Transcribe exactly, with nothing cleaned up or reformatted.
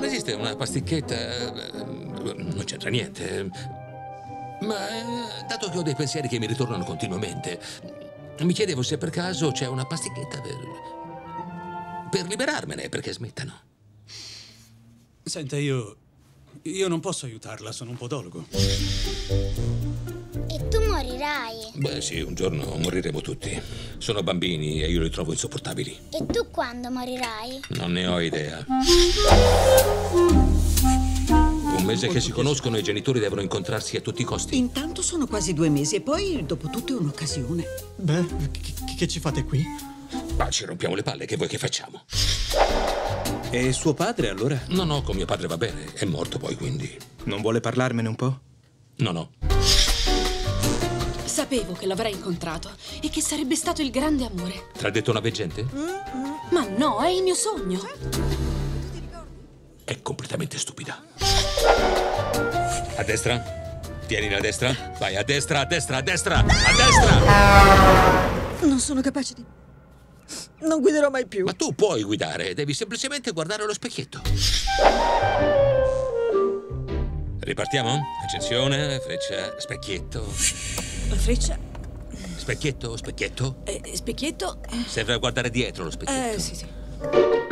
non esiste una pasticchetta... Non c'entra niente. Ma dato che ho dei pensieri che mi ritornano continuamente, mi chiedevo se per caso c'è una pasticchetta per... per liberarmene, perché smettano. Senta, io... io non posso aiutarla, sono un podologo. E tu morirai. Beh, sì, un giorno moriremo tutti. Sono bambini e io li trovo insopportabili. E tu quando morirai? Non ne ho idea. Un mese che si conoscono e i genitori devono incontrarsi a tutti i costi. Intanto sono quasi due mesi e poi, dopo tutto, è un'occasione. Beh, che, che ci fate qui? Ma ci rompiamo le palle, che vuoi che facciamo? E suo padre, allora? No, no, con mio padre va bene. È morto poi, quindi... Non vuole parlarmene un po'? No, no. Sapevo che l'avrei incontrato e che sarebbe stato il grande amore. Ti ha detto una veggente? Ma no, è il mio sogno. È completamente stupida. A destra? Tienila a destra. Vai, a destra, a destra, a destra, a destra! Non sono capace di... Non guiderò mai più. Ma tu puoi guidare, devi semplicemente guardare allo specchietto. Ripartiamo? Accensione, freccia, specchietto. Freccia? Specchietto, specchietto. Eh, specchietto? Serve a guardare dietro lo specchietto. Eh, sì, sì.